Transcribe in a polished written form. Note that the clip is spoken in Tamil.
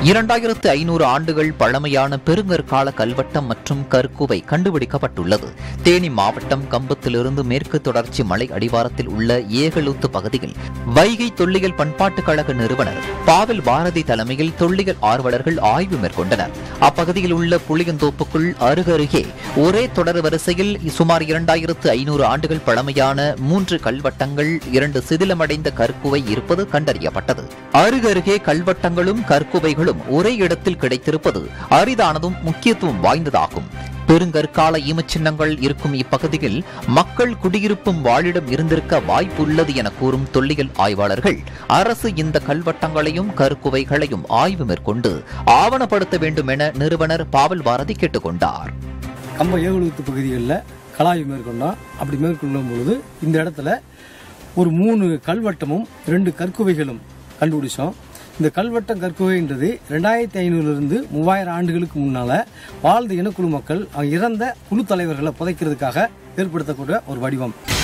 2500 ஆண்டுகள் பழமையான பெருங்கற்கால கல்வெட்டம் மற்றும் கற்குவை கண்டுபிடிக்கப்பட்டுள்ளது. தேனி மாவட்டம் கம்பத்திலிருந்து மேற்கு தொடர்ச்சி மலை அடிவாரத்தில் உள்ள ஏகலூத்து பகுதியில் வைகை தொல்லியல் பண்பாட்டுக் கழக நிறுவனர் பாவில் பாரதி தலைமையில் தொல்லியல் ஆர்வலர்கள் ஆய்வு மேற்கொண்டனர். அப்பகுதியில் உள்ள புளியந்தோப்புக்குள் அருகருகே ஒரே தொடர் வரிசையில் சுமார் 2500 ஆண்டுகள் பழமையான 3 கல்வெட்டங்கள் 2 சிதிலமடைந்த கற்குவை இருப்பது கண்டறியப்பட்டது. அருகருகே கல்வெட்டங்களும் கற்குவைகளும் ஒரே இடத்தில் கிடைத்திருப்பது அரிதானதும் முக்கியத்துவம் வாய்ந்ததாகும். பெருங்கற்கால ஈமச்சின்னங்கள் இருக்கும் இப்பகுதியில் மக்கள் குடியிருப்பும் வாழிடம் இருந்திருக்க வாய்ப்புள்ளது என கூறும் தொல்லியல் ஆய்வாளர்கள் அரசு இந்த கல்வெட்டங்களையும் கற்குவைகளையும் ஆய்வு மேற்கொண்டு ஆவணப்படுத்த வேண்டும் என நிறுவனர் பாவல் பாரதி கேட்டுக்கொண்டார். கம்ப ஏகலூத்து பகுதிகளில் கலாய்வு மேற்கொண்டோம். அப்படி மேற்கொள்ளும் பொழுது இந்த இடத்துல ஒரு 3 கல்வெட்டமும் 2 கற்குவைகளும் கண்டுபிடிச்சோம். இந்த கல்வெட்டம் கற்குவைன்றது 2500 3000 ஆண்டுகளுக்கு முன்னால வாழ்ந்த இனக்குழு மக்கள் இறந்த குழு தலைவர்களை புதைக்கிறதுக்காக ஏற்படுத்தக்கூடிய ஒரு வடிவம்.